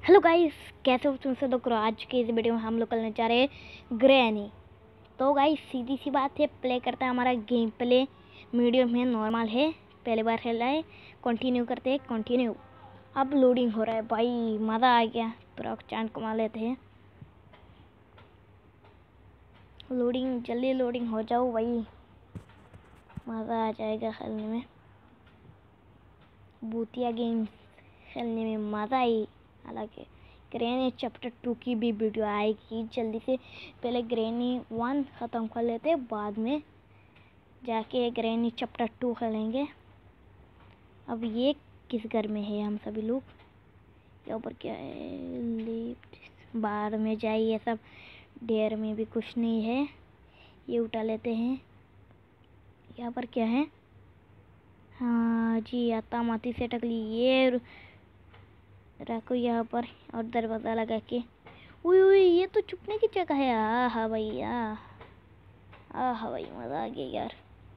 Hello guys, कैसे हो तुम सब लोग। आज के इस वीडियो में हम लोग करने जा रहे हैं ग्रैनी। तो गाइस सीधी सी बात है, प्ले करता है हमारा गेम प्ले मीडियम है, नॉर्मल है, पहली बार खेल रहा है। कंटिन्यू करते हैं, कंटिन्यू। अब लोडिंग हो रहा है भाई, मज़ा आ गया, पूरा चांद कमा लेते हैं। लोडिंग, जल्दी लोडिंग हो जाओ भाई, मज़ा आ जाएगा खेलने में। भूतिया गेम खेलने में मज़ा आई। हालांकि ग्रैनी चैप्टर 2 की भी वीडियो आएगी जल्दी से। पहले ग्रैनी 1 ख़त्म कर लेते, बाद में जाके ग्रैनी चैप्टर 2 खेलेंगे। अब ये किस घर में है हम सभी लोग, यहाँ पर क्या है, लिफ्ट बाहर में जाइए सब। डेयर में भी कुछ नहीं है, ये उठा लेते हैं। यहाँ पर क्या है, हाँ जी, आता माती से टकली, ये रखो यहाँ पर और दरवाज़ा लगा के। उई उई, ये तो छुपने की जगह है। आहा भाई, आहा भाई, मज़ा आ गया यार।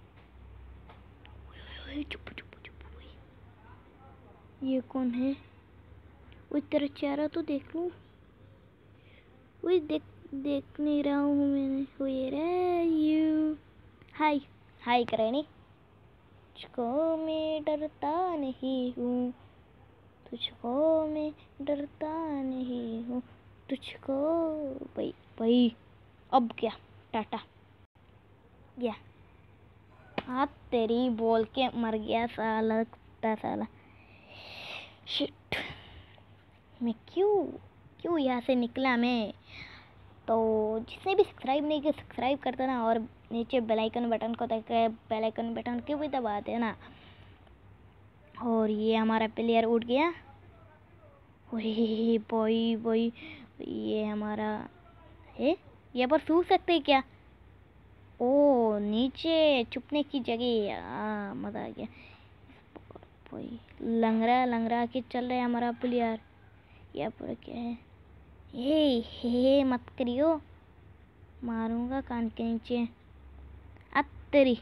चुप चुप चुप भाई, ये कौन है? वो तेरा चेहरा तो देख लूँ। वही देख नहीं रहा हूँ मैंने। हुए रे यू, हाय हाय ग्रैनी। तुझको मैं डरता नहीं हूँ, तुझको मैं डरता नहीं हूँ, तुझको। भाई भाई, अब क्या, टाटा गया। हाँ तेरी, बोल के मर गया साला, कुत्ता साला। शिट, मैं क्यों यहाँ से निकला मैं। तो जिसने भी सब्सक्राइब नहीं किया, सब्सक्राइब कर देना, और नीचे बेल आइकन बटन को बेल आइकन बटन को भी दबा देना। और ये हमारा प्लेयर उठ गया। वही बॉय बॉय, ये हमारा है। यहाँ पर सूख सकते हैं क्या? ओ नीचे छुपने की जगह, मज़ा आ गया। वही लंगड़ा लंगड़ा के चल रहा है हमारा प्लेयर। यहाँ पर क्या है, हे मत करियो, मारूंगा कान के नीचे। अब तेरी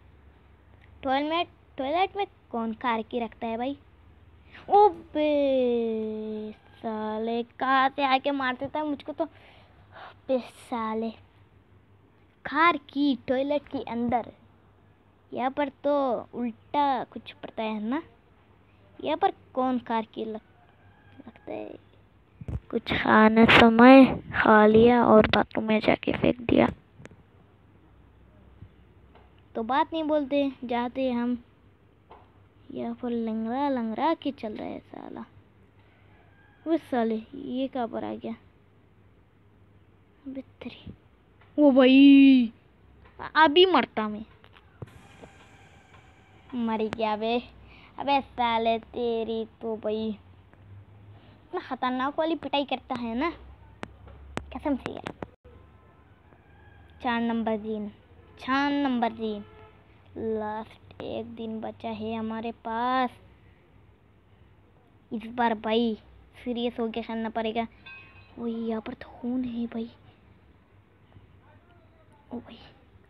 टॉयलेट में कौन कार की रखता है भाई? ओ बे साले, कहाँ से आके मार देता है मुझको तो। बे साले, कार की टॉयलेट के अंदर। यहाँ पर तो उल्टा कुछ पड़ता है ना। यहाँ पर कौन कार की लगता है? कुछ खाने समय खा लिया और बाथरूम में जाके फेंक दिया। तो बात नहीं बोलते, जाते हम। यहाँ पर लंगड़ा लंगड़ा के चल रहा है साला। वो साले, ये कहाँ पर आ गया? बेहतरी, ओ भाई, अभी मरता मैं। मर गया बे। अबे साले तेरी तो भाई, इतना खतरनाक वाली पिटाई करता है ना, कसम से यार। 4 नंबर दिन, लास्ट एक दिन बचा है हमारे पास। इस बार भाई सीरियस होके खेलना पड़ेगा। वही यहाँ पर तो खून है भाई। ओ भाई,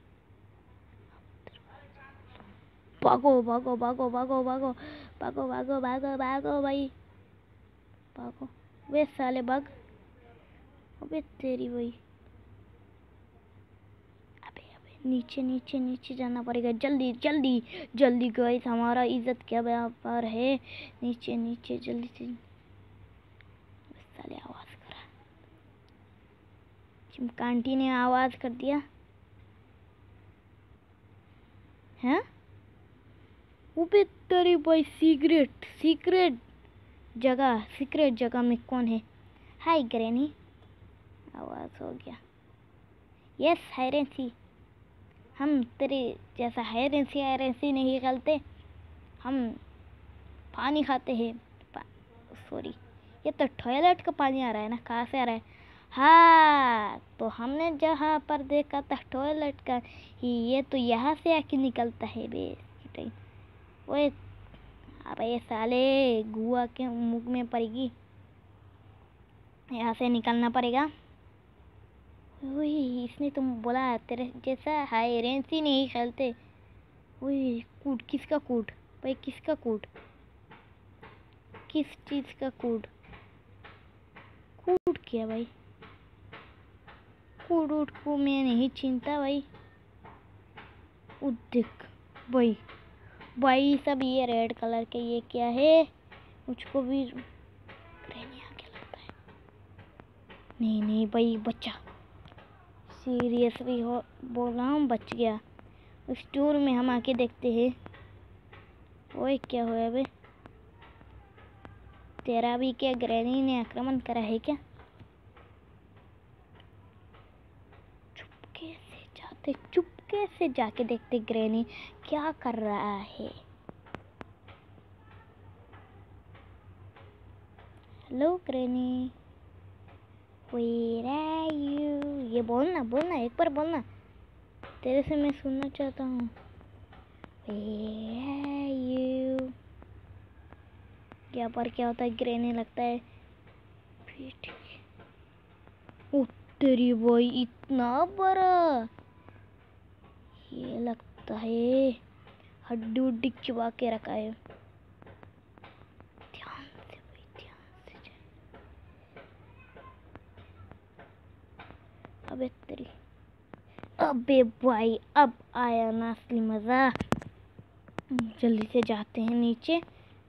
भागो भागो भागो भागो भागो भागो भागो भागो भागो भाई, भागो। वे साले भाग, अबे तेरी भाई। अबे अबे, नीचे नीचे नीचे जाना पड़ेगा, जल्दी जल्दी जल्दी गाइस, हमारा इज्जत क्या व्यापार है। नीचे नीचे जल्दी से। साले आवाज करा, चिमकांटी ने आवाज कर दिया है। अबे तेरी भाई, सीक्रेट जगह में कौन है? हाय ग्रैनी, आवाज हो गया। यस हायरेंसी, हम तेरे जैसा हायरेंसी नहीं खेलते, हम पानी खाते हैं। सॉरी, ये तो टॉयलेट का पानी आ रहा है ना, कहाँ से आ रहा है? हाँ, तो हमने जहाँ पर देखा था टॉयलेट का ही, ये तो यहाँ से आके निकलता है बे। ओए अबे साले, गुआ के मुंह में पड़ेगी, यहाँ से निकलना पड़ेगा। वही इसने तुम बोला तेरे जैसा हायरेंसी नहीं खेलते। वही कूट, किसका कूट भाई, किसका कूट, किस चीज़ का कूट? गया भाई। कूट को मैं नहीं चिंता भाई। देख भाई, भाई सब ये रेड कलर के ये क्या है? मुझको भी ग्रेनी आगे लगता है। नहीं भाई, बच्चा सीरियसली हो बोल रहा हूँ, बच गया। उस टूर में हम आके देखते हैं। ओए क्या हुआ बे? तेरा भी क्या ग्रैनी ने आक्रमण करा है क्या? चुपके से जाके देखते ग्रैनी क्या कर रहा है। Hello granny, where are you? ये बोलना एक बार बोलना, तेरे से मैं सुनना चाहता हूँ। Where are you? यहाँ पर क्या होता है? ग्रैनी लगता है ओ तेरी भाई, इतना बड़ा! ये लगता है हड्डी उड्डी चबा के रखा है। ध्यान से भाई, ध्यान से जा। अबे तेरी, अबे भाई अब आया ना असली मजा। जल्दी से जाते हैं नीचे।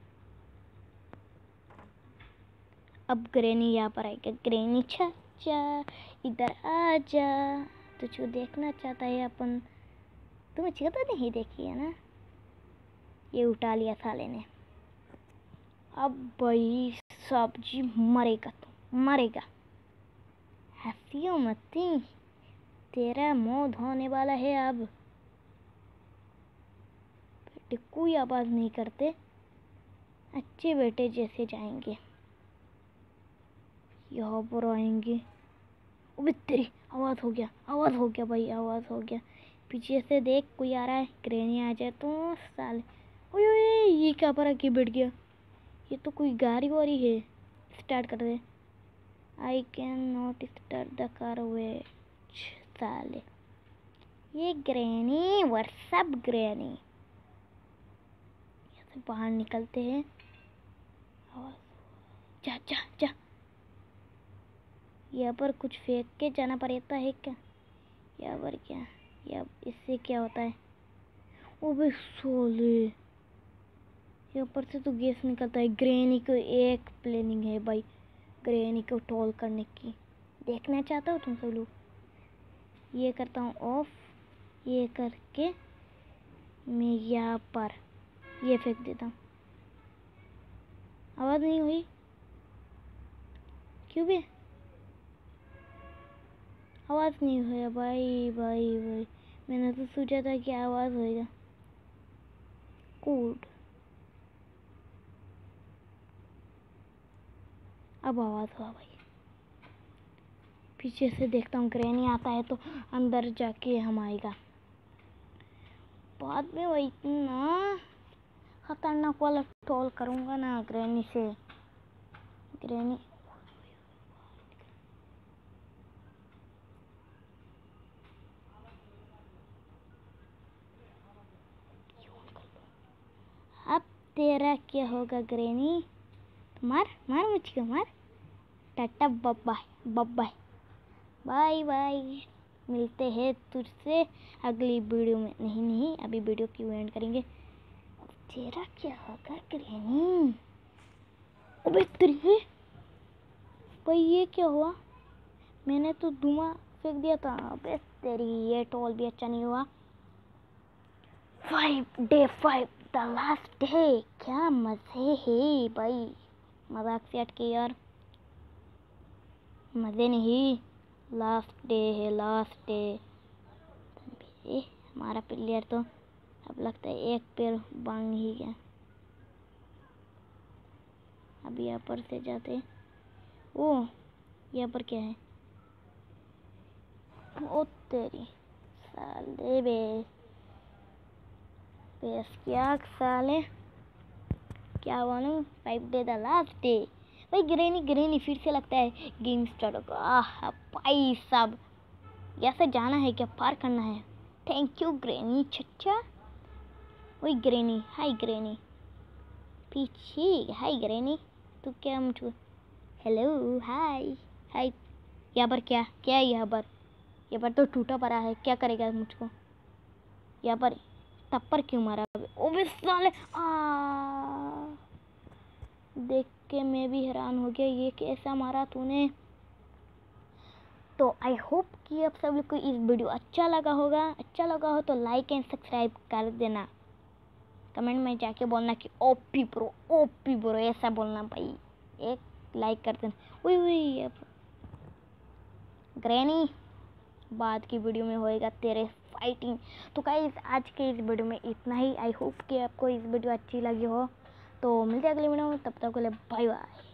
अब ग्रैनी यहाँ पर आएगा। ग्रैनी चाचा इधर आ जा, तुझको देखना चाहता है अपन। तुम मुझको तो नहीं देखी है ना? ये उठा लिया साले ने। अब भाई सब्जी मरेगा, तो मरेगा। हंसियो मती, तेरा मौत होने वाला है अब। बेटे कोई आवाज नहीं करते, अच्छे बेटे जैसे जाएंगे। यहाँ पर आएंगे। अबे तेरी, आवाज हो गया भाई, आवाज हो गया। पीछे से देख, कोई आ रहा है। ग्रैनी आ जाए तो साले। ओए ये क्या पर आके बैठ गया? ये तो कोई गाड़ी वाड़ी है। स्टार्ट कर दे। I can not start the car wait. साले ये ग्रैनी, व्हाट्सअप ग्रैनी। यहाँ बाहर निकलते हैं। जा जा जा। यहाँ पर कुछ फेंक के जाना पड़ता है क्या? यहाँ पर क्या, या इससे क्या होता है? ओबे सोले, यहाँ पर से तो गैस निकलता है। ग्रैनी को एक प्लानिंग है भाई, ग्रैनी को टॉल करने की। देखना चाहता हो तुम सब लोग? ये करता हूँ ऑफ, ये करके मैं यहाँ पर ये फेंक देता हूँ। आवाज़ नहीं हुई क्यों बे? आवाज़ नहीं हुआ भाई। मैंने तो सोचा था कि आवाज़ होएगा। कोड, अब आवाज़ हुआ भाई। पीछे से देखता हूँ, ग्रैनी आता है तो अंदर जाके हम आएगा। बाद में वही इतना खतरनाक वाला टॉल करूँगा ना ग्रैनी से। ग्रैनी अब तेरा क्या होगा ग्रैनी? मार मुझको मार। टाटा बाय बाय। मिलते हैं तुझसे अगली वीडियो में। नहीं अभी वीडियो क्यों एंड करेंगे। तेरा क्या होगा ग्रैनी? अबे तेरी भाई, ये क्या हुआ? मैंने तो धुआं फेंक दिया था। अबे तेरी, ये टॉल भी अच्छा नहीं हुआ। Day 5 the last day. क्या मजे है भाई। मजाक से हट के यार, मजे नहीं। लास्ट डे है, लास्ट डे। हमारा प्लेयर तो अब लगता है एक पैर बांग ही गया। अब यहाँ पर से जाते। ओ यहाँ पर क्या है? ओ तेरी साले बेस क्या साले, क्या बोलूं? 5 डे द लास्ट डे भाई। ग्रैनी फिर से लगता है गेम स्टार्ट होगा। आह भाई साहब, यहाँ से जाना है क्या? पार करना है। थैंक यू ग्रैनी चचा। वही ग्रैनी, हाय ग्रैनी। पीछे हाय ग्रैनी, तू क्या मुझको हेलो हाय है यहाँ पर क्या क्या है यहाँ पर तो टूटा पड़ा है, क्या करेगा मुझको। यहाँ पर थप्पड़ क्यों मारा? ओबे साले देख के मैं भी हैरान हो गया, ये कैसा मारा तूने। तो आई होप कि आप सब लोग को इस वीडियो अच्छा लगा हो तो लाइक एंड सब्सक्राइब कर देना। कमेंट में जाके बोलना कि ओपी ब्रो ऐसा बोलना भाई, एक लाइक कर देना। वही ग्रैनी बाद की वीडियो में होएगा तेरे फाइटिंग। तो गाइस आज के इस वीडियो में इतना ही। आई होप कि आपको इस वीडियो अच्छी लगी हो। तो मिलते हैं अगली वीडियो में, तब तक के लिए बाय बाय।